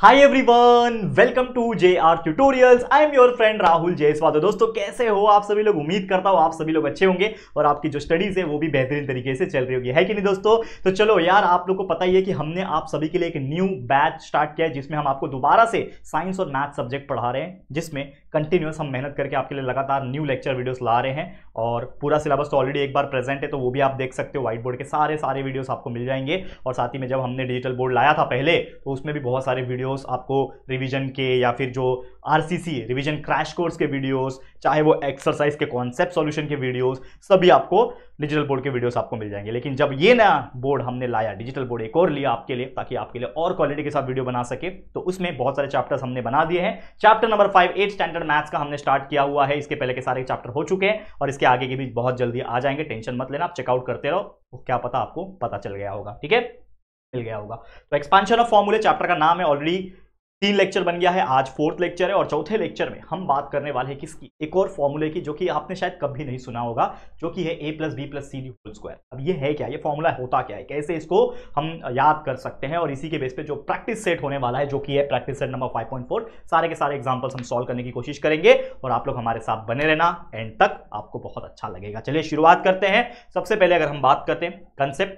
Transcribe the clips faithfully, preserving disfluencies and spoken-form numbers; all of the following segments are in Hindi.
Hi everyone, welcome to J R tutorials. I am your friend Rahul Jaiswal. दोस्तों कैसे हो आप सभी लोग? उम्मीद करता हूँ आप सभी लोग अच्छे होंगे और आपकी जो स्टडीज है वो भी बेहतरीन तरीके से चल रही होगी, है कि नहीं दोस्तों? तो चलो यार, आप लोग को पता ही है कि हमने आप सभी के लिए एक न्यू बैच स्टार्ट किया है जिसमें हम आपको दोबारा से साइंस और मैथ सब्जेक्ट पढ़ा रहे हैं, जिसमें कंटिन्यूस हम मेहनत करके आपके लिए लगातार न्यू लेक्चर वीडियोस ला रहे हैं। और पूरा सिलेबस तो ऑलरेडी एक बार प्रेजेंट है, तो वो भी आप देख सकते हो। व्हाइट बोर्ड के सारे सारे वीडियोस आपको मिल जाएंगे। और साथ ही में जब हमने डिजिटल बोर्ड लाया था पहले, तो उसमें भी बहुत सारे वीडियोस आपको रिवीजन के या फिर जो आरसीसी रिवीजन क्रैश कोर्स के वीडियोस, चाहे वो एक्सरसाइज के कॉन्सेप्ट सॉल्यूशन के वीडियोस, सभी आपको डिजिटल बोर्ड के वीडियोस आपको मिल जाएंगे। लेकिन जब ये नया बोर्ड हमने लाया, डिजिटल बोर्ड एक और लिया आपके लिए, ताकि आपके लिए और क्वालिटी के साथ वीडियो बना सके, तो उसमें बहुत सारे चैप्टर्स हमने बना दिए हैं। Chapter number five eight standard maths का हमने स्टार्ट किया हुआ है। इसके पहले के सारे चैप्टर हो चुके हैं और इसके आगे के भी बहुत जल्दी आ जाएंगे। टेंशन मत लेना, आप चेकआउट करते रहो, तो क्या पता आपको पता चल गया होगा। ठीक है, मिल गया होगा। तो एक्सपांशन ऑफ फॉर्मूले चैप्टर का नाम है। ऑलरेडी तीन लेक्चर बन गया है, आज फोर्थ लेक्चर है। और चौथे लेक्चर में हम बात करने वाले हैं किसकी? एक और फॉर्मूले की, जो कि आपने शायद कभी नहीं सुना होगा, जो कि है A plus B plus C the whole square. अब ये है क्या? ये फॉर्मूला होता क्या है, कैसे इसको हम याद कर सकते हैं? और इसी के बेस पे जो प्रैक्टिस सेट होने वाला है, जो कि है practice set number five point four, सारे के सारे एग्जाम्पल्स हम सॉल्व करने की कोशिश करेंगे। और आप लोग हमारे साथ बने रहना, एंड तक आपको बहुत अच्छा लगेगा। चलिए शुरुआत करते हैं। सबसे पहले अगर हम बात करते हैं कंसेप्ट,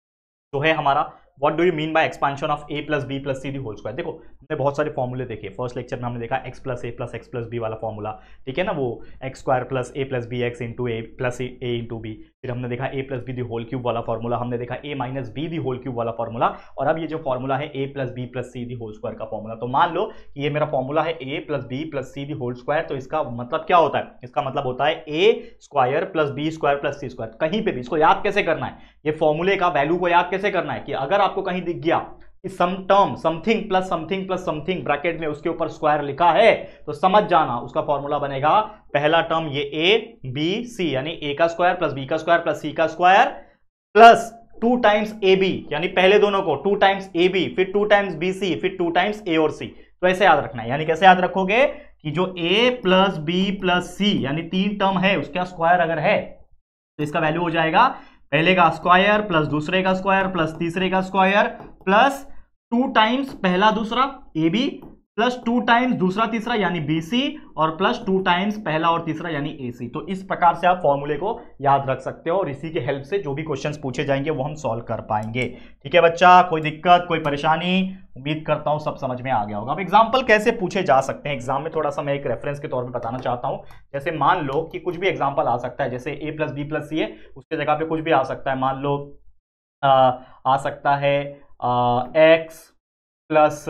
जो है हमारा what do you mean by expansion of A plus B plus C the whole square. देखो, हमने बहुत सारे फॉर्मूले देखे। फर्स्ट लेक्चर में हमने देखा X plus A plus X plus B वाला फॉर्मूला, ठीक है ना, वो X square plus A plus B X into A plus A into B. फिर हमने देखा A plus B the whole cube वाला फॉर्मूला, हमने देखा A minus B the whole cube वाला फॉर्मूला। और अब ये जो फॉर्मूला है A plus B plus C the whole square का फॉर्मूला। तो मान लो कि ये मेरा फॉर्मूला है A plus B plus C the whole square. तो इसका मतलब क्या होता है? इसका मतलब होता है A square plus B square plus C square. कहीं पे भी इसको याद कैसे करना है, ये फॉर्मूले का वैल्यू को याद कैसे करना है, कि अगर आपको कहीं दिख गया कि some term something plus something plus something bracket में उसके ऊपर स्क्वायर लिखा है, तो समझ जाना उसका फॉर्मूला बनेगा पहला टर्म ये ए बी सी, यानी ए का स्क्वायर प्लस बी का स्क्वायर प्लस सी का square plus two times A B, यानी पहले दोनों को टू टाइम्स ए बी, फिर टू टाइम्स बी सी, फिर टू टाइम्स ए और सी। तो ऐसे याद रखना है। यानी कैसे याद रखोगे कि जो A plus B plus C यानी तीन टर्म है, उसका स्क्वायर अगर है तो इसका वैल्यू हो जाएगा पहले का स्क्वायर प्लस दूसरे का स्क्वायर प्लस तीसरे का स्क्वायर प्लस टू टाइम्स पहला दूसरा A B plus two times दूसरा तीसरा यानी बी सी और प्लस टू टाइम्स पहला और तीसरा यानी ए सी। तो इस प्रकार से आप फॉर्मूले को याद रख सकते हो और इसी के हेल्प से जो भी क्वेश्चंस पूछे जाएंगे वो हम सॉल्व कर पाएंगे। ठीक है बच्चा, कोई दिक्कत कोई परेशानी? उम्मीद करता हूं सब समझ में आ गया होगा। अब एग्जाम्पल कैसे पूछे जा सकते हैं एग्जाम में, थोड़ा सा मैं एक रेफरेंस के तौर पर बताना चाहता हूं। जैसे मान लो कि कुछ भी एग्जाम्पल आ सकता है, जैसे A plus B plus C है, उसके जगह पे कुछ भी आ सकता है। मान लो आ, आ सकता है एक्स प्लस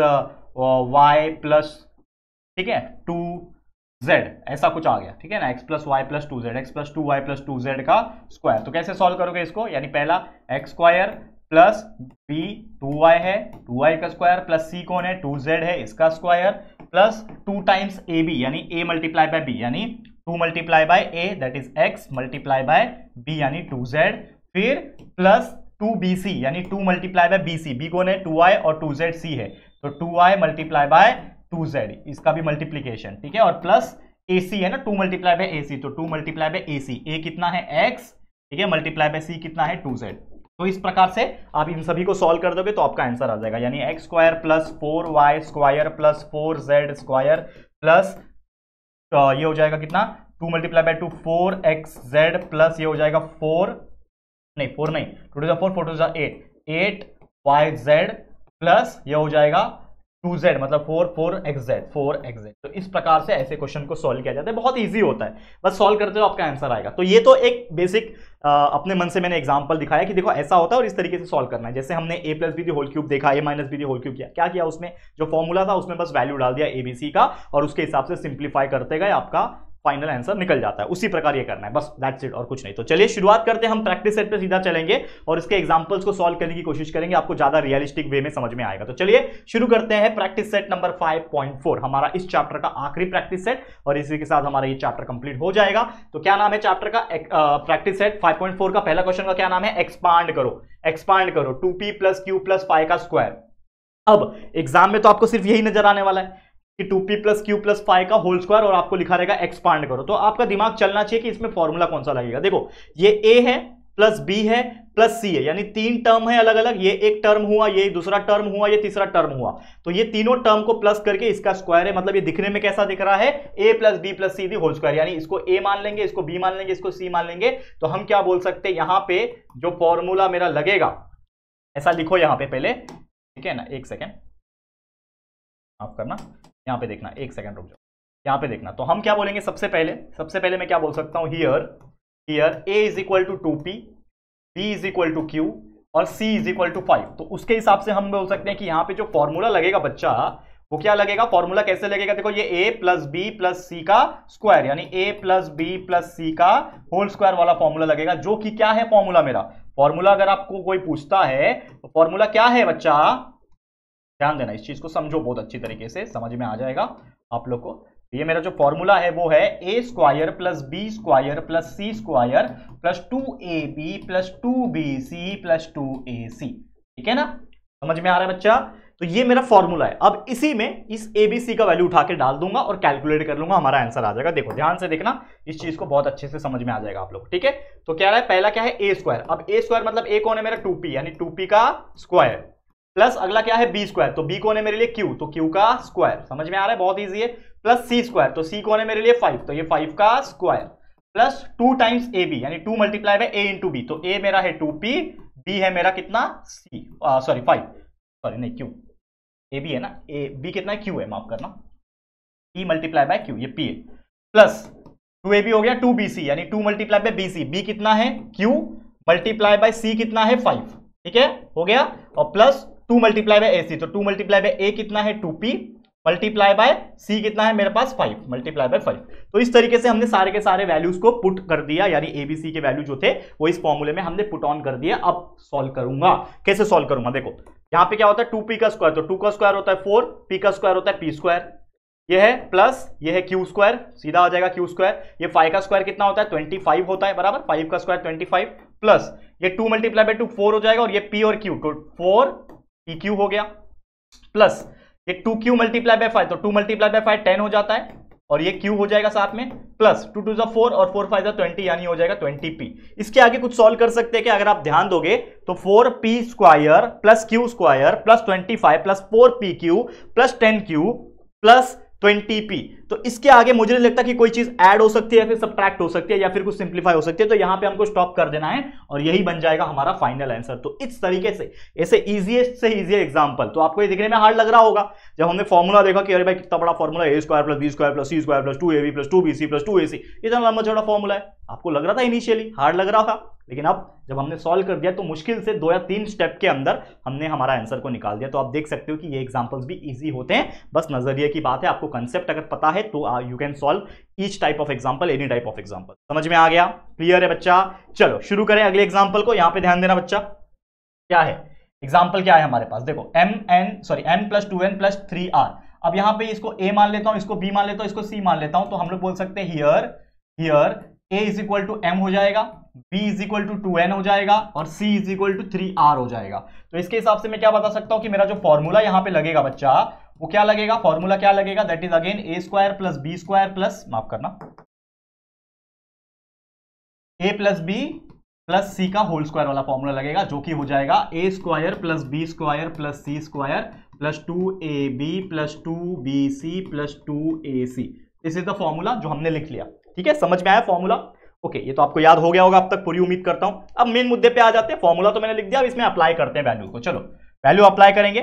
वाई प्लस, ठीक है, टू जेड, ऐसा कुछ आ गया। ठीक है ना, X plus Y plus two Z, X plus two Y plus two Z का स्क्वायर। तो कैसे सॉल्व करोगे इसको? यानी पहला X square plus B two Y है, टू वाई का स्क्वायर प्लस सी कौन है? टू जेड है, इसका square plus two times A B, यानी ए मल्टीप्लाई बाय बी, यानी two multiply by A that is X multiply by B यानी टू जेड, फिर प्लस टू बी सी यानी two multiply by B C, B कौन है? टू वाई और टू जेड सी है, तो two Y multiply by two Z, इसका भी मल्टीप्लीकेशन। ठीक है, और प्लस ए सी है ना, two multiply by A C, तो two multiply by A C, A कितना है? एक्स, ठीक है, मल्टीप्लाई बाय सी कितना है? Two Z. तो इस प्रकार से आप इन सभी को सॉल्व कर दोगे तो आपका आंसर आ जाएगा। यानी X square plus four Y square plus four Z square plus तो ये हो जाएगा कितना? Two multiply by two, four X Z plus ये हो जाएगा फोर, नहीं फोर नहीं, टू टू जा फोर, फोर टू जा eight, eight Y Z plus ये हो जाएगा टू जेड, मतलब four four X Z, four X Z. तो इस प्रकार से ऐसे क्वेश्चन को सॉल्व किया जाता है। बहुत इजी होता है, बस सॉल्व करते हो आपका आंसर आएगा। तो ये तो एक बेसिक अपने मन से मैंने एग्जांपल दिखाया कि देखो ऐसा होता है और इस तरीके से सॉल्व करना है। जैसे हमने A plus B the whole cube देखा, A minus B the whole cube किया, क्या किया उसमें? जो फॉर्मूला था उसमें बस वैल्यू डाल दिया एबीसी का और उसके हिसाब से सिंप्लीफाई करते गए, आपका फाइनल आंसर निकल जाता है। उसी प्रकार ये करना है, बस दैट्स इट और कुछ नहीं। तो चलिए शुरुआत करते हैं। हम प्रैक्टिस सेट पे सीधा चलेंगे और इसके एग्जांपल्स को सॉल्व करने की कोशिश करेंगे, आपको ज्यादा रियलिस्टिक वे में समझ में आएगा। तो चलिए शुरू करते हैं। Practice set number five point four हमारा इस चैप्टर का आखिरी प्रैक्टिस सेट और इसी के साथ हमारा ये चैप्टर कंप्लीट हो जाएगा। तो क्या नाम है चैप्टर का? Practice set five point four का पहला क्वेश्चन का क्या नाम है? एक्सपांड करो। एक्सपांड करो two P plus Q plus five का स्क्वायर। अब एग्जाम में तो आपको सिर्फ यही नजर आने वाला है कि two P plus Q plus five का होल स्क्वायर और आपको लिखा रहेगा एक्सपांड करो। तो आपका दिमाग चलना चाहिए कि इसमें फॉर्मूला कौन सा लगेगा। देखो ये ए है, प्लस बी है प्लस सी है, यानी तीन टर्म है अलग अलग, ये एक टर्म हुआ, ये दूसरा टर्म हुआ, ये तीसरा टर्म हुआ, तो ये तीनों टर्म को प्लस करके इसका स्क्वायर है, मतलब ये दिखने में कैसा दिख रहा है, A plus B plus C the whole square, यानी इसको ए मान लेंगे, इसको बी मान लेंगे, इसको सी मान लेंगे, तो हम क्या बोल सकते हैं, यहां पे जो फॉर्मूला मेरा लगेगा, ऐसा लिखो यहां पे पहले, ठीक है ना, एक सेकेंड माफ करना, यहां पे देखना, एक सेकेंड रुक जाओ, यहां पे देखना, तो हम क्या बोलेंगे, सबसे पहले सबसे पहले मैं क्या बोल सकता हूं, here here A is equal to two P, B is equal to Q और C is equal to five, तो उसके हिसाब से हम बोल सकते हैं कि यहां पे जो फॉर्मूला लगेगा बच्चा, वो क्या लगेगा, फॉर्मूला कैसे लगेगा, देखो ये a plus B plus C का स्क्वायर, यानी a plus B plus C का होल स्क्वायर वाला फॉर्मूला लगेगा, जो कि क्या है फॉर्मूला मेरा, फॉर्मूला अगर आपको कोई पूछता है तो फॉर्मूला क्या है बच्चा, ध्यान देना, इस चीज को समझो बहुत अच्छी तरीके से, समझ में आ जाएगा आप लोग को। ये मेरा जो फॉर्मूला है वो है A square plus B square plus C square plus two A B plus two B C plus two A C, ठीक है ना, समझ में आ रहा है बच्चा, तो ये मेरा फॉर्मूला है। अब इसी में इस ए बी सी का वैल्यू उठा के डाल दूंगा और कैलकुलेट कर लूंगा, हमारा आंसर आ जाएगा। देखो ध्यान से देखना, इस चीज को बहुत अच्छे से समझ में आ जाएगा आप लोग, ठीक है। तो क्या रहा है, पहला क्या है ए स्क्वायर, अब ए स्क्वायर मतलब ए कौन है मेरा, टू पी, यानी टू पी का स्क्वायर, प्लस अगला क्या है बी स्क्वायर, तो बी कौन है मेरे लिए क्यू, तो क्यू का स्क्वायर, समझ में आ रहा है, बहुत ईजी है, प्लस सी स्क्वायर, तो सी कौन है मेरे लिए फाइव, तो ये फाइव का square, plus two times A B, यानी two multiply by A into B, तो ए मेरा है टू पी, बी है मेरा कितना सी, सॉरी फाइव, सॉरी नहीं क्यू, ए बी है ना, ए बी कितना है क्यू है, माफ करना, पी मल्टीप्लाई बाय क्यू, ये पी है, प्लस टू ए बी हो गया टू बी सी, यानी two multiply by B C, B कितना है क्यू मल्टीप्लाई बाय सी कितना है फाइव, ठीक है हो गया, और plus two multiply by A C, तो टू मल्टीप्लाई बाय ए कितना है two P multiply by C कितना है मेरे पास फाइव मल्टीप्लाई बाय फाइव। तो इस तरीके से हमने सारे के सारे वैल्यूज को पुट कर दिया, यानी एबीसी के वैल्यू जो थे वो इस फॉर्मूले में हमने पुट ऑन कर दिया। अब सॉल्व करूंगा, कैसे सॉल्व करूंगा, देखो यहां पे क्या होता है टू पी का स्क्वायर, तो टू का स्क्वायर होता है फोर, पी का स्क्वायर होता है पी स्क्वायर, ये है प्लस ये है क्यू स्क्वायर, सीधा हो जाएगा क्यू स्क्वायर, ये फाइव का स्क्वायर कितना होता है ट्वेंटी फाइव होता है बराबर, फाइव का स्क्वायर ट्वेंटी फाइव, प्लस ये two multiply by two four हो जाएगा, और ये पी और क्यू तो फोर पी क्यू हो गया, प्लस ये two Q multiply by five, तो two multiply by five ten हो जाता है, और ये क्यू हो जाएगा साथ में, प्लस टू टू जा फोर और फोर फाइव जा ट्वेंटी, यानी हो जाएगा ट्वेंटी पी। इसके आगे कुछ सॉल्व कर सकते हैं कि अगर आप ध्यान दोगे तो four P square plus Q square plus twenty five plus four P Q plus ten Q plus twenty P, तो इसके आगे मुझे नहीं लगता कि कोई चीज ऐड हो सकती है या फिर सब्ट्रैक्ट हो सकती है या फिर कुछ सिंप्लीफाई हो सकती है, तो यहां पे हमको स्टॉप कर देना है और यही बन जाएगा हमारा फाइनल आंसर। तो इस तरीके से ऐसे इजीएस्ट से इजी एग्जांपल, तो आपको ये दिखने में हार्ड लग रहा होगा जब हमने फॉर्मूला देखा कि अरे भाई कितना बड़ा formula, A square plus B square plus C square plus two A B plus two B C plus two A C, इतना लंबा चौड़ा फॉर्मूला है, आपको लग रहा था इनिशियली हार्ड लग रहा था, लेकिन अब जब हमने सॉल्व कर दिया तो मुश्किल से दो या तीन स्टेप के अंदर हमने हमारा आंसर को निकाल दिया। तो आप देख सकते हो कि ये एग्जांपल्स भी इजी होते हैं, बस नजरिए की बात है, आपको कंसेप्ट अगर पता है तो you can solve each type of example, any type of example. समझ में आ गया, क्लियर है बच्चा, चलो शुरू करें अगले एग्जांपल को। यहां पे ध्यान देना बच्चा, क्या है एग्जांपल, क्या है हमारे पास, देखो M N sorry N plus two N plus three R, अब यहां पे इसको ए मान लेता हूं, इसको बी मान लेता हूं, इसको सी मान लेता हूं, तो हम लोग बोल सकते हैं here here A is equal to M हो जाएगा, b is equal to two N हो जाएगा, और c is equal to three R हो जाएगा। तो इसके हिसाब से मैं क्या बता सकता हूं कि मेरा जो फॉर्मूला यहां पे लगेगा बच्चा, वो क्या लगेगा, फॉर्मूला क्या लगेगा, that is again A square plus B square plus माफ करना A plus B plus C का होल स्क्वायर वाला फॉर्मूला लगेगा, जो कि हो जाएगा A square plus B square plus C square plus two A B plus two B C plus two A C. This is the formula जो हमने लिख लिया, ठीक है, समझ में आया फॉर्मूला, ओके okay, ये तो आपको याद हो गया होगा अब तक, पूरी उम्मीद करता हूं। अब मेन मुद्दे पे आ जाते हैं, फॉर्मूला तो मैंने लिख दिया, अब इसमें अप्लाई करते हैं वैल्यू को। चलो वैल्यू अप्लाई करेंगे,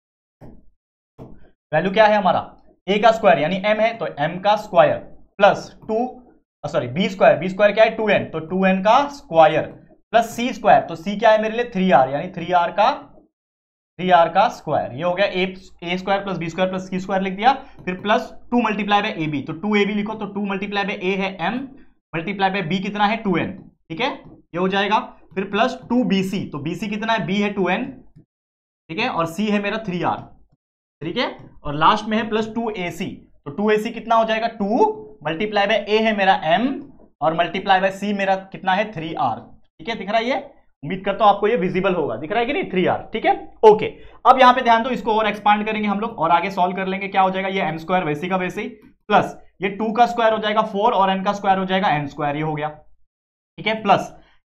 वैल्यू क्या है हमारा, a का स्क्वायर यानी m है, तो m का square plus two sorry b square, b square क्या है टू एन, तो टू एन का स्क्वायर प्लस c स्क्वायर, तो c क्या है मेरे लिए थ्री आर, यानी थ्री आर का थ्री आर का स्क्वायर, ये हो गया a a square plus b square plus c square लिख दिया, फिर plus two multiply by ab, तो टू ए बी लिखो, तो टू मल्टीप्लाई बाय a है m मल्टीप्लाई बाय b कितना है टू एन, ठीक है ये हो जाएगा, फिर प्लस टू बी सी, तो bc कितना है b है टू एन, ठीक है, और c है मेरा थ्री आर, ठीक है, और लास्ट में है प्लस टू ए सी, तो टू ए सी कितना हो जाएगा टू मल्टीप्लाई बाय a है मेरा m और मल्टीप्लाई बाय c मेरा कितना है थ्री आर, ठीक है दिख रहा है, ये उम्मीद करता हूं आपको ये विजिबल होगा, दिख रहा है कि नहीं थ्री आर, ठीक है ओके। अब यहां पे ध्यान दो, इसको और एक्सपांड करेंगे हम लोग और आगे सॉल्व कर लेंगे, क्या हो जाएगा ये एम स्क्वायर वैसे का वैसे ही, प्लस ये टू का स्क्वायर हो जाएगा फोर और एन का स्क्वायर हो जाएगा एन स्क्वायर, ये हो गया, ठीक है, प्लस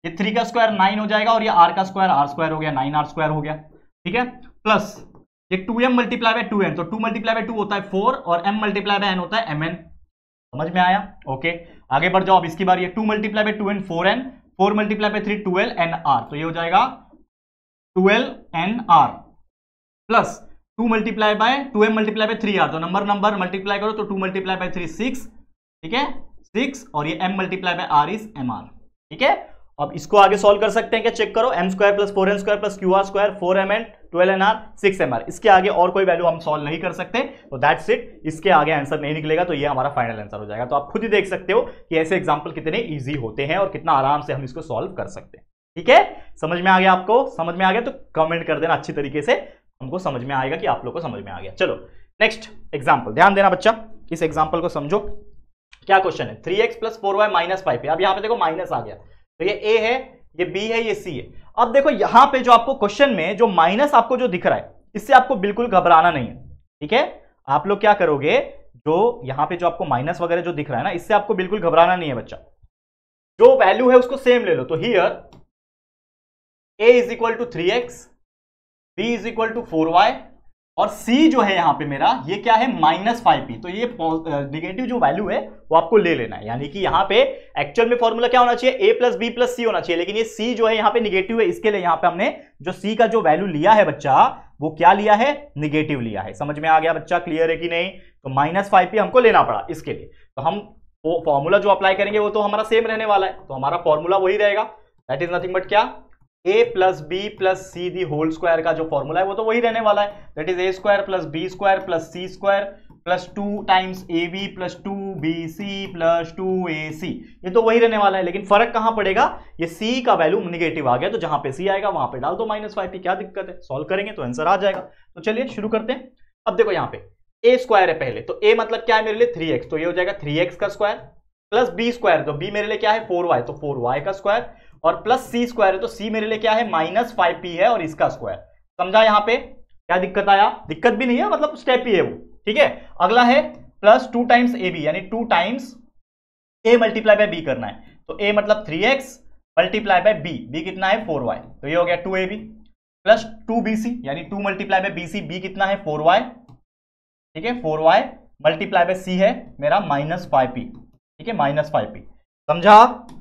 ये थ्री का स्क्वायर नाइन हो जाएगा और ये आर का स्क्वायर आर स्क्वायर हो गया, नाइन आर स्क्वायर हो गया, ठीक है। प्लस ये two M multiply by two N, तो टू मल्टीप्लाई बाय टू होता है फोर और m मल्टीप्लाई बाय n होता है mn। समझ में आया? ओके, आगे बढ़ जाओ। अब इसकी बारी है two multiply by two N four N, four multiply by three twelve N R, तो ये हो जाएगा twelve N R plus two multiply by two M multiply by three R, तो नंबर नंबर मल्टीप्लाई करो तो two multiply by three six, ठीक है, सिक्स, और ये m multiply by r is M R, ठीक है। अब इसको आगे सॉल्व कर सकते हैं क्या? चेक करो, M square plus four N square plus Q R square, four M N twelve N R six M R, इसके आगे और कोई वैल्यू हम सॉल्व नहीं कर सकते, तो दैट्स इट, इसके आगे आंसर नहीं निकलेगा, तो ये हमारा फाइनल आंसर हो जाएगा। तो आप खुद ही देख सकते हो कि ऐसे एग्जाम्पल कितने ईजी होते हैं और कितना आराम से हम इसको सॉल्व कर सकते हैं, ठीक है। समझ में आ गया आपको? समझ में आ गया तो कमेंट कर देना अच्छी तरीके से, हमको समझ में आएगा कि आप लोग को समझ में आ गया। चलो नेक्स्ट एग्जाम्पल, ध्यान देना बच्चा, इस एग्जाम्पल को समझो। क्या क्वेश्चन है? Three X plus four Y minus five है। अब यहाँ पे देखो माइनस आ गया, तो ये ए है, ये बी है, ये सी है। अब देखो यहां पे जो आपको क्वेश्चन में जो माइनस आपको जो दिख रहा है, इससे आपको बिल्कुल घबराना नहीं है, ठीक है। आप लोग क्या करोगे, जो यहां पे जो आपको माइनस वगैरह जो दिख रहा है ना, इससे आपको बिल्कुल घबराना नहीं है बच्चा। जो वैल्यू है उसको सेम ले लो, तो here A is equal to three X, B is equal to four Y, और सी जो है यहां पे मेरा ये क्या है, माइनस फाइव पी। तो ये निगेटिव जो वैल्यू है वो आपको ले लेना है, यानी कि यहां पे एक्चुअल में फॉर्मूला क्या होना चाहिए, A plus B plus C होना चाहिए, लेकिन ये सी जो है यहां पे निगेटिव है, इसके लिए यहां पे हमने जो सी का जो वैल्यू लिया है बच्चा, वो क्या लिया है, निगेटिव लिया है। समझ में आ गया बच्चा? क्लियर है कि नहीं? तो माइनस फाइव पी हमको लेना पड़ा इसके लिए, तो हम वो फॉर्मूला जो अप्लाई करेंगे वो तो हमारा सेम रहने वाला है, तो हमारा फॉर्मूला वही रहेगा, दैट इज नथिंग बट क्या, a plus B plus C the whole square का जो फॉर्मूला है वो तो वही रहने वाला है, that is A square plus B square plus C square plus two times A B plus two B C plus two A C, ये तो वही रहने वाला है। लेकिन फर्क कहां पड़ेगा, ये c का वैल्यू निगेटिव आ गया, तो जहां पे c आएगा वहां पे डाल दो माइनस फाइव पी, क्या दिक्कत है, सॉल्व करेंगे तो आंसर आ जाएगा। तो चलिए शुरू करते हैं। अब देखो यहाँ पे a स्क्वायर है पहले, तो a मतलब क्या है मेरे लिए, थ्री एक्स, तो ये हो जाएगा थ्री एक्स का स्क्वायर प्लस बी स्क्वायर, तो b मेरे लिए क्या है, फोर वाई, तो फोर वाई का स्क्वायर, और प्लस सी स्क्वायर है, तो सी मेरे लिए क्या है, माइनस फाइव पी है और इसका स्क्वायर। समझा? यहां पे क्या दिक्कत आया? दिक्कत भी नहीं है, मतलब स्टेप ही है वो, ठीक है। अगला है plus two times A B, यानी two times A multiply by B करना है, तो ए मतलब three X multiply by B, B कितना है, फोर वाई, तो ये हो गया two A B plus two B C, यानी two multiply by B C, B कितना है, फोर वाई, ठीक है, four Y multiply by C है मेरा माइनस फाइव पी, ठीक है, माइनस फाइव पी। समझा?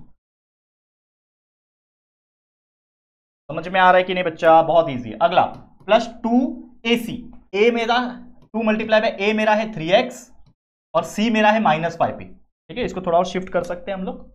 समझ में आ रहा है कि नहीं बच्चा? बहुत इजी है। अगला प्लस टू ए सी, ए मेरा टू मल्टीप्लाई बाय ए मेरा है थ्री एक्स और सी मेरा है माइनस फाइव पी, ठीक है। इसको थोड़ा और शिफ्ट कर सकते हैं हम लोग,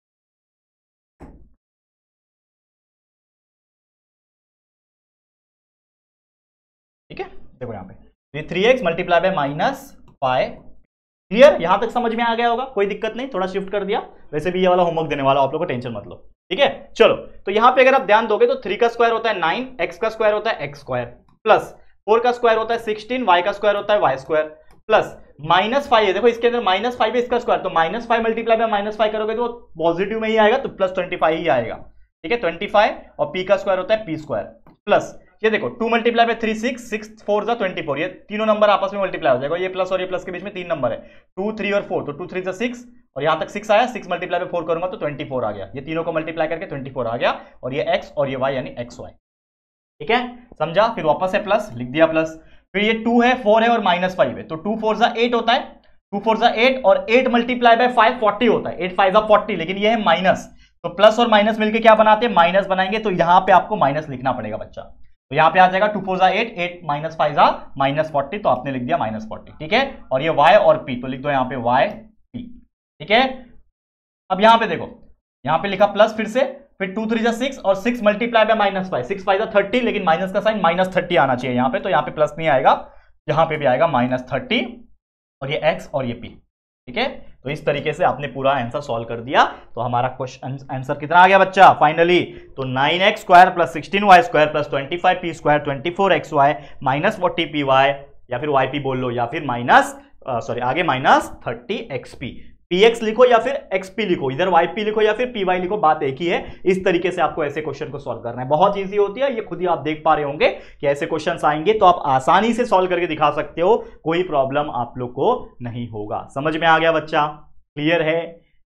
ठीक है। देखो यहाँ पे ये three X multiply by minus five, clear? यहां तक समझ में आ गया होगा, कोई दिक्कत नहीं, थोड़ा शिफ्ट कर दिया। वैसे भी ये वाला होमवर्क देने वाला आप लोगों को, टेंशन मत लो, ठीक है। चलो, तो यहां पे अगर आप ध्यान दोगे तो थ्री का स्क्वायर होता है नाइन, एक्स का स्क्वायर होता है एक्स स्क्वायर, प्लस फोर का स्क्वायर होता है सिक्सटीन, वाई का स्क्वायर होता है Y square, plus minus five है, देखो इसके अंदर माइनस फाइव है इसका स्क्वायर, तो minus five multiply by minus five करोगे तो पॉजिटिव में ही आएगा, तो प्लस ट्वेंटी फाइव ही आएगा, ठीक है, ट्वेंटी फाइव, और पी का स्क्वायर होता है पी स्क्वायर, प्लस ये देखो two multiply by three six, six four जा ट्वेंटी फोर, ये तीनों नंबर आपस में मल्टीप्लाई हो जाएगा, ये प्लस और ये प्लस के बीच में तीन नंबर है, टू थ्री और फोर, तो टू थ्री जा सिक्स, और यहां तक सिक्स आया, सिक्स मल्टीप्लाई बाय फोर करूंगा तो ट्वेंटी फोर आ गया, ये तीनों को मल्टीप्लाई करके ट्वेंटी फोर आ गया, और ये x और ये y यानी एक्स वाई, ठीक है। समझा? फिर वापस है प्लस, लिख दिया प्लस, फिर ये टू है, फोर है और माइनस फाइव है, तो टू फोर जा एट होता है, टू फोर जा एट, और eight multiply by five forty होता है, एट फाइव जा फोर्टी, लेकिन ये है माइनस, तो प्लस और माइनस मिलकर क्या बनाते हैं, माइनस बनाएंगे, तो यहां पे आपको माइनस लिखना पड़ेगा बच्चा, तो यहां पे आ जाएगा टू फोर जा एट, एट माइनस फाइव जा माइनस फोर्टी, तो आपने लिख दिया माइनस फोर्टी, ठीक है। और ये y और p, तो लिख दो यहां पे y p, ठीक है। अब यहां पे देखो, यहां पे लिखा प्लस फिर से, फिर टू थ्री जा सिक्स और six multiply by minus five, six five जा थर्टी, लेकिन माइनस का साइन माइनस थर्टी आना चाहिए यहां पे, तो यहां पे प्लस नहीं आएगा, यहां पे भी आएगा माइनस थर्टी, और ये x और ये p, ठीक है। तो इस तरीके से आपने पूरा आंसर सॉल्व कर दिया, तो हमारा क्वेश्चन आंसर कितना आ गया बच्चा फाइनली, तो nine X square plus sixteen Y square plus twenty five P square, twenty four X Y minus forty P Y, या फिर वाई पी बोल लो, या फिर माइनस सॉरी आगे minus thirty X P, P X लिखो या फिर एक्स पी लिखो, इधर वाई पी लिखो या फिर पी वाई लिखो, बात एक ही है। इस तरीके से आपको ऐसे क्वेश्चन को सॉल्व करना है, बहुत इजी होती है, ये खुद ही आप देख पा रहे होंगे कि ऐसे क्वेश्चंस आएंगे तो आप आसानी से सॉल्व करके दिखा सकते हो, कोई प्रॉब्लम आप लोग को नहीं होगा। समझ में आ गया बच्चा? क्लियर है?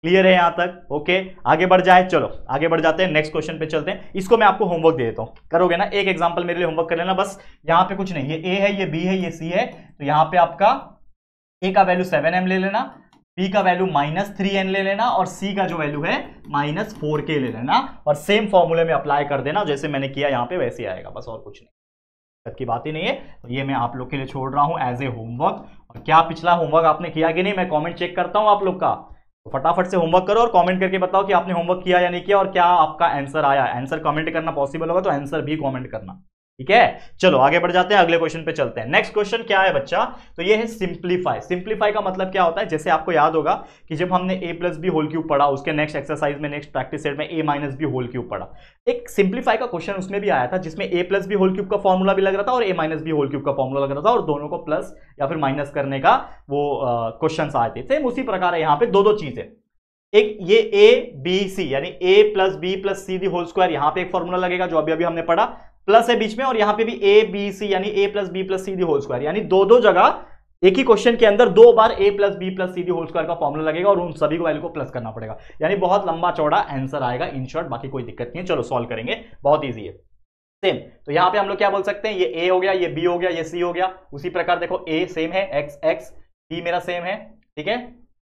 क्लियर है यहां तक? ओके, आगे बढ़ जाए, चलो आगे बढ़ जाते हैं, नेक्स्ट क्वेश्चन पे चलते हैं। इसको मैं आपको होमवर्क दे देता हूं, करोगे ना? एक एग्जांपल मेरे लिए होमवर्क कर लेना बस। यहां पे कुछ नहीं, ये ए है, ये बी है, ये सी है, तो यहां पे आपका ए का वैल्यू सेवन एम ले लेना, बी का वैल्यू माइनस थ्री एन ले लेना, और सी का जो वैल्यू है माइनस फोर के ले लेना, और सेम फॉर्मूले में अप्लाई कर देना जैसे मैंने किया यहां पे, वैसे आएगा, बस और कुछ नहीं, की बात ही नहीं है। तो ये मैं आप लोग के लिए छोड़ रहा हूं एज ए होमवर्क। और क्या पिछला होमवर्क आपने किया कि नहीं, मैं कमेंट चेक करता हूं आप लोग का, तो फटाफट से होमवर्क करो और कमेंट करके बताओ कि आपने होमवर्क किया या नहीं किया, और क्या आपका आंसर आया। आंसर कमेंट करना पॉसिबल होगा तो आंसर भी कमेंट करना, ठीक है? चलो आगे बढ़ जाते हैं, अगले क्वेश्चन पे चलते हैं। नेक्स्ट क्वेश्चन क्या है बच्चा? तो ये है सिंप्लीफाई। सिंप्लीफाई का मतलब क्या होता है? जैसे आपको याद होगा कि जब हमने A plus B whole cube पढ़ा, उसके नेक्स्ट एक्सरसाइज में, नेक्स्ट प्रैक्टिस सेट में A minus B whole cube पढ़ा, एक सिंप्लीफाई का क्वेश्चन उसमें भी आया था जिसमें A plus B whole cube का फॉर्मूला भी लग रहा था और A minus B whole cube का फॉर्मूला लग रहा था, और दोनों को प्लस या फिर माइनस करने का वो क्वेश्चन आए थे। सेम उसी प्रकार है यहाँ पे, दो दो चीजें, एक ये ए बी सी यानी A plus B plus C the whole square, यहां पे एक फॉर्मूला लगेगा जो अभी अभी हमने पढ़ा, प्लस है बीच में, और यहां पे भी ए बी सी यानी A plus B plus C the whole square, यानी दो दो जगह एक ही क्वेश्चन के अंदर दो बार A plus B plus C the whole square का फॉर्मूला लगेगा और उन सभी को वैल्यू को प्लस करना पड़ेगा, यानी बहुत लंबा चौड़ा आंसर आएगा इन शॉर्ट। बाकी कोई दिक्कत नहीं है, चलो सॉल्व करेंगे, बहुत ईजी है। सेम तो यहां पे हम लोग क्या बोल सकते हैं, ये ए हो गया, ये बी हो गया, ये सी हो गया। उसी प्रकार देखो ए सेम है, एक्स एक्स, बी मेरा सेम है, ठीक है,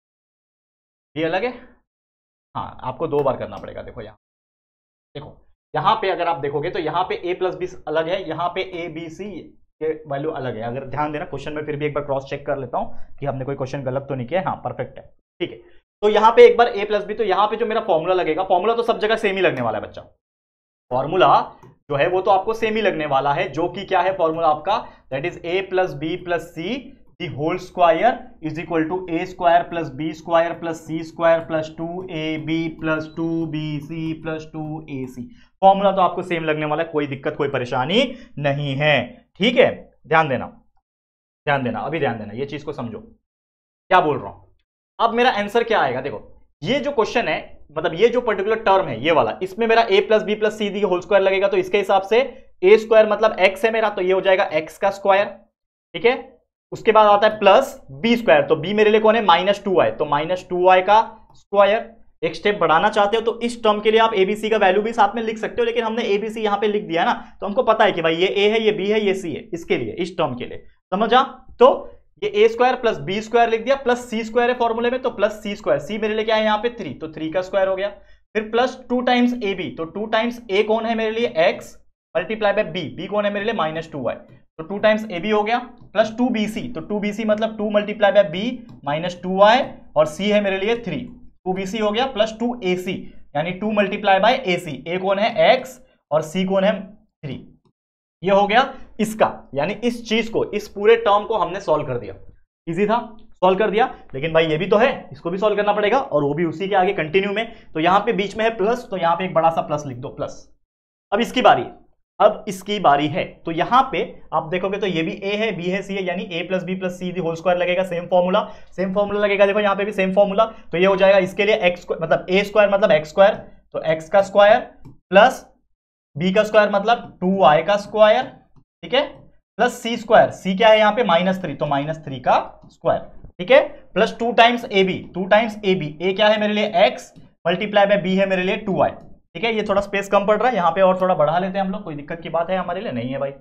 बी अलग है, हाँ आपको दो बार करना पड़ेगा। देखो यहाँ देखो यहां पे अगर आप देखोगे तो यहाँ पे a प्लस बी अलग है, यहाँ पे ए बी सी के वैल्यू अलग है। अगर ध्यान देना क्वेश्चन में, फिर भी एक बार क्रॉस चेक कर लेता हूं कि हमने कोई क्वेश्चन गलत तो नहीं किया, हाँ परफेक्ट है, ठीक है। तो यहाँ पे एक बार a प्लस बी, तो यहाँ पे जो मेरा फॉर्मूला लगेगा, फॉर्मूला तो सब जगह सेम ही लगने वाला है बच्चा, फॉर्मूला जो है वो तो आपको सेम ही लगने वाला है, जो कि क्या है फॉर्मूला आपका, that is A plus B plus C the whole square is equal to A square plus B square plus C square plus two A B plus two B C plus two A C. Formula तो आपको सेम लगने वाला है, कोई दिक्कत कोई परेशानी नहीं है, ठीक है। ध्यान देना ध्यान देना अभी ध्यान देना, ये चीज को समझो क्या बोल रहा हूं। अब मेरा आंसर क्या आएगा, देखो ये जो क्वेश्चन है, मतलब ये जो पर्टिकुलर टर्म है ये वाला, इसमें मेरा a plus B plus C the whole square लगेगा, तो इसके हिसाब से a स्क्वायर मतलब x है मेरा, तो ये हो जाएगा x का स्क्वायर, ठीक है। उसके बाद आता है प्लस बी स्क्वायर, तो b मेरे लिए कौन है, माइनस टू आई, तो माइनस टू आई का स्क्वायर। एक स्टेप बढ़ाना चाहते हो तो इस टर्म के लिए आप एबीसी का वैल्यू भी साथ में लिख सकते हो, लेकिन हमने एबीसी यहां पे लिख दिया ना, तो हमको पता है कि भाई ये a है, ये b है, ये c है, इसके लिए, इस टर्म के लिए, समझा। तो ये A square plus B square लिख दिया, प्लस सी स्क्वायर है फॉर्मूले में, तो प्लस सी स्क्वायर, सी मेरे लिए क्या है यहाँ पे थ्री, तो थ्री का स्क्वायर हो गया। फिर plus two times A B, तो टू टाइम्स ए कौन है मेरे लिए, X multiply by B, B कौन है मेरे लिए माइनस टू वाई, तो टू टाइम्स ए बी हो गया, प्लस टू बी सी, तो टू बी सी मतलब two multiply by B minus two Y, और सी है मेरे लिए थ्री, टू बी सी हो गया, प्लस टू ए सी यानी two multiply by A C, A कौन है एक्स और सी कौन है थ्री। ये हो गया इसका, यानी इस चीज को, इस पूरे टर्म को हमने सॉल्व कर दिया। इजी था, सॉल्व कर दिया, लेकिन भाई ये भी तो है, इसको भी सॉल्व करना पड़ेगा, और वो भी उसी के आगे कंटिन्यू में। तो यहां पे बीच में है प्लस, तो यहां पे एक बड़ा सा प्लस लिख दो, प्लस। अब इसकी बारी अब इसकी बारी है, तो यहां पे आप देखोगे तो ये भी a है, b है, c है, यानी a plus B plus C the whole square लगेगा, सेम फॉर्मूला सेम फॉर्मूला लगेगा। देखो यहां पे भी सेम फॉर्मूला, तो ये हो जाएगा इसके लिए x मतलब a स्क्वायर मतलब x स्क्वायर, तो x का स्क्वायर प्लस b का स्क्वायर मतलब टू आई का स्क्वायर, ठीक है, प्लस सी स्क्वायर, सी क्या है यहाँ पे माइनस थ्री, तो माइनस थ्री का स्क्वायर, ठीक है, plus two times A B, two times A B, A क्या है मेरे लिए x मल्टीप्लाई बाय b है मेरे लिए टू आई, ठीक है। ये थोड़ा स्पेस कम पड़ रहा है यहाँ पे, और थोड़ा बढ़ा लेते हैं हम लोग, कोई दिक्कत की बात है हमारे लिए नहीं है भाई,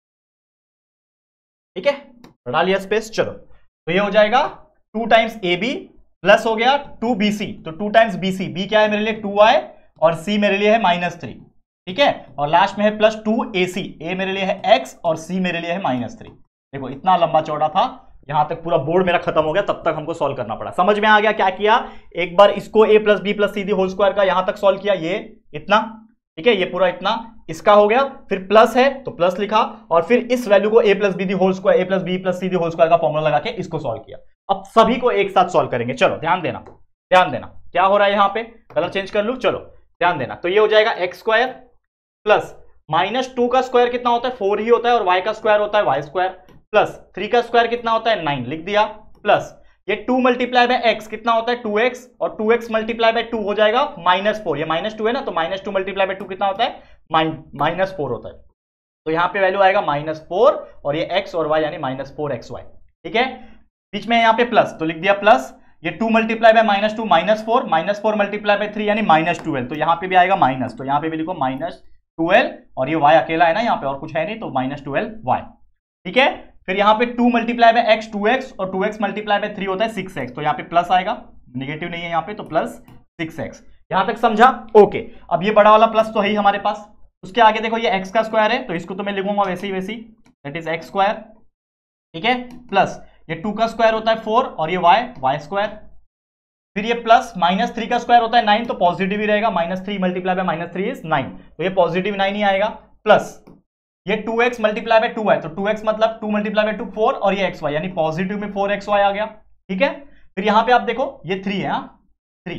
ठीक है, बढ़ा लिया स्पेस। चलो तो ये हो जाएगा two times A B plus हो गया टू बी सी, तो two times B C, B क्या है मेरे लिए टू आई और सी मेरे लिए है माइनस थ्री, ठीक है, और लास्ट में है प्लस टू ए सी, ए मेरे लिए है एक्स और सी मेरे लिए है माइनस थ्री। देखो इतना लंबा चौड़ा था, यहां तक पूरा बोर्ड मेरा खत्म हो गया, तब तक हमको सॉल्व करना पड़ा। समझ में आ गया क्या किया, एक बार इसको a plus B plus C the whole square का यहां तक सॉल्व किया, ये इतना, ठीक है, ये पूरा इतना इसका हो गया, फिर प्लस है तो प्लस लिखा, और फिर इस वैल्यू को a plus B the whole square, a plus B plus C the whole square का फॉर्मूला लगा के इसको सॉल्व किया। अब सभी को एक साथ सॉल्व करेंगे, चलो ध्यान देना ध्यान देना क्या हो रहा है यहाँ पे, कलर चेंज कर लूं, चलो ध्यान देना। तो ये हो जाएगा X square plus minus two का स्क्वायर कितना होता है, फोर ही होता है, और वाई का स्क्वायर होता है वाई स्क्वायर, प्लस थ्री का स्क्वायर कितना होता है, नाइन लिख दिया, प्लस ये टू मल्टीप्लाई बाय एक्स कितना होता है, टू एक्स, और two X multiply by two हो जाएगा माइनस फोर, ये माइनस टू है ना, तो minus two multiply by two कितना होता है, माइनस फोर होता है, तो यहाँ पे वैल्यू आएगा माइनस फोर, और ये एक्स और वाई यानी माइनस फोर एक्स वाई, ठीक है। बीच में यहाँ पे प्लस, तो लिख दिया प्लस, ये two multiply by minus two minus four, minus four multiply by three यानी माइनस ट्वेल्व, तो यहाँ पे भी आएगा माइनस, तो यहाँ पे भी लिखो माइनस ट्वेल्व, और ये y अकेला है ना यहाँ पे और कुछ है नहीं, तो माइनस ट्वेल्व वाई। ठीक है, फिर यहाँ पे two multiply by X two X, और two X multiply by three होता है सिक्स एक्स, तो यहाँ पे प्लस आएगा, निगेटिव नहीं है यहाँ पे, तो प्लस सिक्स एक्स। यहां तक समझा? ओके। अब ये बड़ा वाला प्लस तो है ही हमारे पास, उसके आगे देखो ये x का स्क्वायर है, तो इसको तो मैं लिखूंगा वैसे ही वैसी, दैट इज एक्स स्क्वायर। ठीक है, प्लस ये टू का स्क्वायर होता है फोर, और ये y y स्क्वायर, फिर ये प्लस माइनस थ्री का स्क्वायर होता है नाइन, तो पॉजिटिव ही रहेगा, minus three multiply by minus three is nine, तो ये पॉजिटिव नाइन ही आएगा, प्लस ये two X multiply by two Y, तो टू एक्स मतलब two multiply by two four, और ये xy यानी पॉजिटिव में फोर एक्स वाई आ गया। ठीक है, फिर यहां पे आप देखो ये थ्री है, थ्री,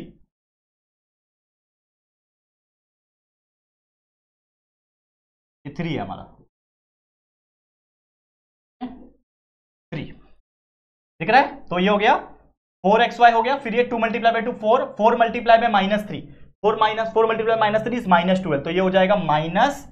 ये थ्री है हमारा, थ्री दिख रहा है, तो ये हो गया फोर एक्स वाई हो गया, फिर ये two multiply by two four, four multiply by minus three, four minus four multiply minus three is minus twelve, तो ये हो जाएगा माइनस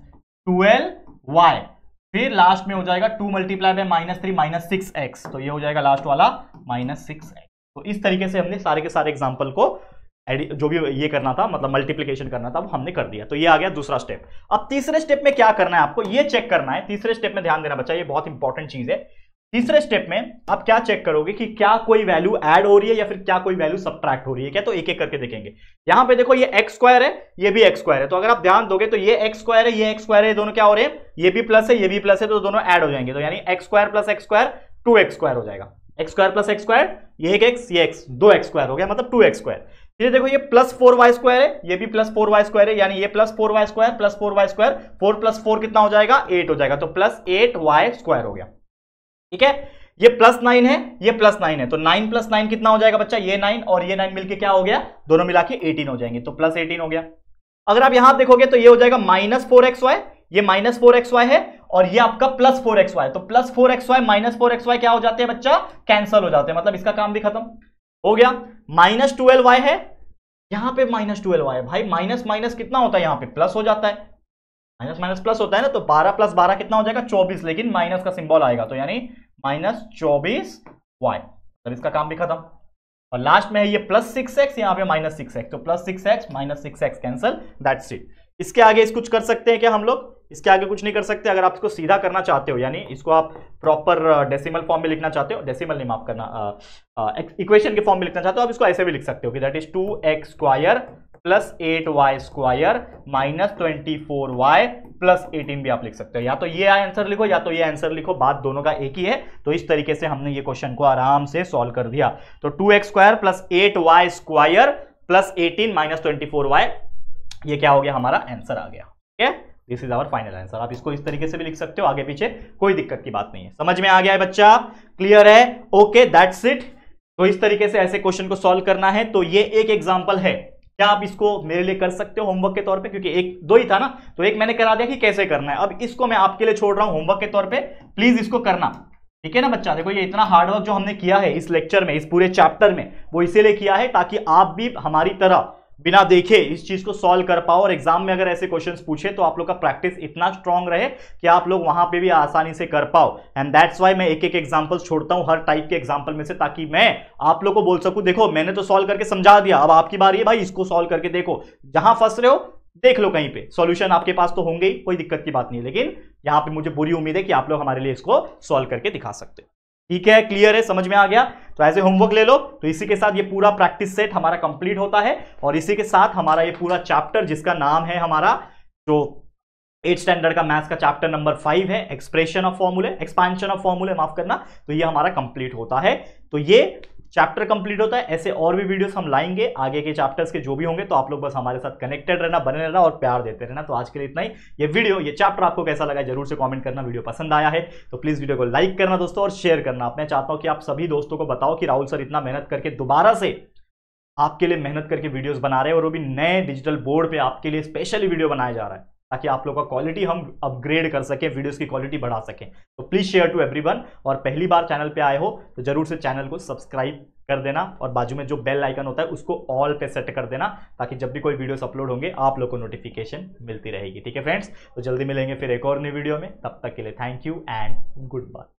ट्वेल्व वाई, फिर लास्ट में हो जाएगा two multiply by minus three minus six X, तो ये हो जाएगा लास्ट वाला माइनस सिक्स एक्स। तो इस तरीके से हमने सारे के सारे एग्जाम्पल को जो भी ये करना था, मतलब मल्टीप्लिकेशन करना था, वो हमने कर दिया। तो ये आ गया दूसरा स्टेप। अब तीसरे स्टेप में क्या करना है आपको, ये चेक करना है। तीसरे स्टेप में ध्यान देना बच्चा, ये बहुत इंपॉर्टेंट चीज है। तीसरे स्टेप में आप क्या चेक करोगे कि क्या कोई वैल्यू ऐड हो रही है या फिर क्या कोई वैल्यू सब्ट्रैक्ट हो रही है क्या, तो एक एक करके देखेंगे। यहां पे देखो ये एक्स स्क्वायर है, ये भी एक्स स्क्वायर है, तो अगर आप ध्यान दोगे तो ये एक्स स्क्वायर है, ये एक्स स्क्वायर है, दोनों क्या हो रहे हैं, ये भी प्लस है, ये भी प्लस है, तो दोनों ऐड हो जाएंगे, तो यानी X square plus X square two X square हो जाएगा। X square plus X square, ये एक एक्स, ये एक्स, दो एक्स स्क्वायर हो गया, मतलब टू एक्स स्क्वायर। ये देखो ये प्लस फोर वाई स्क्वायर है, ये भी प्लस फोर वाई स्क्वायर है, यानी ये plus four Y square plus four Y square, four plus four कितना हो जाएगा, एट हो जाएगा, तो प्लस एट वाई स्क्वायर हो गया। ठीक है, ये प्लस नाइन है, ये प्लस नाइन है, तो नाइन प्लस नाइन कितना हो जाएगा बच्चा, ये नाइन और ये नाइन मिलके क्या हो गया, दोनों मिला के एटीन हो जाएंगे, तो प्लस एटीन हो गया। अगर आप यहां देखोगे तो ये हो जाएगा माइनस फोर एक्स वाई, ये माइनस फोर एक्स वाई है, और ये आपका प्लस फोर एक्स वाई, तो plus four X Y minus four X Y क्या हो जाते हैं बच्चा, कैंसल हो जाते हैं, मतलब इसका काम भी खत्म हो गया। माइनस ट्वेल्व वाई है, यहां पे माइनस ट्वेल्व वाई, भाई माइनस माइनस कितना होता है, यहां पे प्लस हो जाता है, माइनस माइनस प्लस होता है ना, तो बारह प्लस बारह कितना हो जाएगा, चौबीस, लेकिन माइनस का सिंबल आएगा, तो यानी माइनस चौबीस वाई, तो इसका काम भी खत्म। और लास्ट में है ये प्लस सिक्स एक्स, यहाँ पे माइनस सिक्स एक्स, तो plus six X minus six X cancel, that's it. इसके आगे इस कुछ कर सकते हैं क्या हम लोग, इसके आगे कुछ नहीं कर सकते। अगर आप इसको सीधा करना चाहते हो, यानी इसको आप प्रॉपर डेसिमल फॉर्म में लिखना चाहते हो, डेसिमल नहीं माफ करना, इक्वेशन के फॉर्म में लिखना चाहते हो, आप इसको ऐसे भी लिख सकते हो कि that is two X square plus eight Y square minus twenty four Y plus eighteen भी आप लिख सकते हो। या तो ये आंसर लिखो या तो ये आंसर लिखो, बात दोनों का एक ही है। तो इस तरीके से हमने ये क्वेश्चन को आराम से सॉल्व कर दिया। तो two X square plus eight Y square plus eighteen minus twenty four Y, ये क्या हो गया, हमारा आंसर आ गया। ठीक है, this is our final answer. आप इसको इस तरीके से भी लिख सकते हो, आगे पीछे कोई दिक्कत की बात नहीं है। समझ में आ गया है बच्चा, क्लियर है, ओके दैट्स इट। तो इस तरीके से ऐसे क्वेश्चन को सॉल्व करना है। तो ये एक एग्जांपल है, क्या आप इसको मेरे लिए कर सकते हो होमवर्क के तौर पे, क्योंकि एक दो ही था ना, तो एक मैंने करा दिया कि कैसे करना है, अब इसको मैं आपके लिए छोड़ रहा हूं होमवर्क के तौर पे, प्लीज इसको करना। ठीक है ना बच्चा, देखो ये इतना हार्डवर्क जो हमने किया है इस लेक्चर में, इस पूरे चैप्टर में, वो इसीलिए किया है ताकि आप भी हमारी तरह बिना देखे इस चीज को सॉल्व कर पाओ, और एग्जाम में अगर ऐसे क्वेश्चंस पूछे तो आप लोग का प्रैक्टिस इतना स्ट्रांग रहे कि आप लोग वहां पे भी आसानी से कर पाओ। एंड दैट्स व्हाई मैं एक एक एग्जांपल्स छोड़ता हूं हर टाइप के एग्जांपल में से, ताकि मैं आप लोग को बोल सकूं देखो मैंने तो सॉल्व करके समझा दिया, अब आपकी बारी है भाई, इसको सॉल्व करके देखो, जहां फंस रहे हो देख लो, कहीं पे सॉल्यूशन आपके पास तो होंगे ही, कोई दिक्कत की बात नहीं है, लेकिन यहां पे मुझे पूरी उम्मीद है कि आप लोग हमारे लिए इसको सॉल्व करके दिखा सकते हो। ठीक है, क्लियर है, समझ में आ गया। तो ऐसे होमवर्क ले लो। तो इसी के साथ ये पूरा प्रैक्टिस सेट हमारा कंप्लीट होता है, और इसी के साथ हमारा ये पूरा चैप्टर जिसका नाम है हमारा जो एट स्टैंडर्ड का मैथ्स का चैप्टर नंबर फाइव है, expression of formulae, expansion of formulae माफ करना, तो ये हमारा कंप्लीट होता है। तो ये चैप्टर कंप्लीट होता है। ऐसे और भी वीडियोस हम लाएंगे आगे के चैप्टर्स के जो भी होंगे, तो आप लोग बस हमारे साथ कनेक्टेड रहना, बने रहना और प्यार देते रहना। तो आज के लिए इतना ही। ये वीडियो, ये चैप्टर आपको कैसा लगा जरूर से कमेंट करना। वीडियो पसंद आया है तो प्लीज वीडियो को लाइक करना दोस्तों, और शेयर करना। मैं चाहता हूं कि आप सभी दोस्तों को बताओ कि राहुल सर इतना मेहनत करके दोबारा से आपके लिए मेहनत करके वीडियोस बना रहे हैं, और वो भी नए डिजिटल बोर्ड पे आपके लिए स्पेशली वीडियो बनाया जा रहा है, ताकि आप लोगों का क्वालिटी हम अपग्रेड कर सके, वीडियोस की क्वालिटी बढ़ा सकें। तो प्लीज शेयर टू एवरीवन, और पहली बार चैनल पे आए हो तो जरूर से चैनल को सब्सक्राइब कर देना, और बाजू में जो बेल आइकन होता है उसको ऑल पे सेट कर देना, ताकि जब भी कोई वीडियोस अपलोड होंगे आप लोग को नोटिफिकेशन मिलती रहेगी। ठीक है फ्रेंड्स, तो जल्दी मिलेंगे फिर एक और नई वीडियो में, तब तक के लिए thank you and good bye.